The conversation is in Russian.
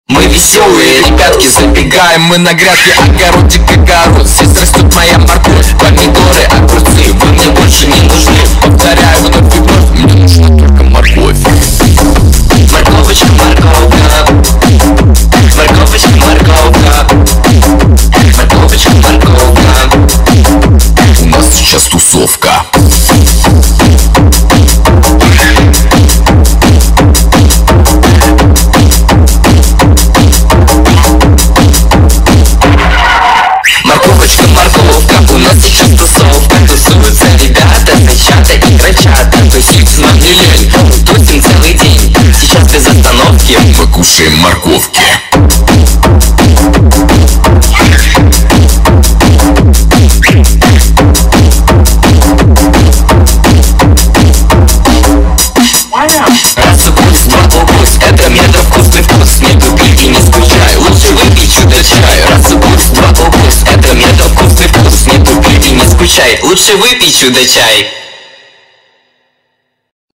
Мы веселые ребятки, забегаем мы на грядки, огородик огород. Здесь растет моя морковь, помидоры, огурцы. Вы мне больше не нужны, повторяю вновь и вновь. Мне нужна только морковь. Морковочка, морковка. Морковочка, морковка. Морковочка, морковка. У нас сейчас тусовка. Морковочка, морковка, у нас сейчас тусовка. Тусуются ребята, зайчата и крольчата. Тусить нам не лень, тусим целый день. Сейчас без остановки мы кушаем морковки. Раз укус, два укус, это мега вкусный вкус. Не тупи и не скучай, лучше выпей чудо-чай. Раз укус, два укус, это мега вкусный вкус. Не тупи и не скучай, лучше выпей чудо-чай.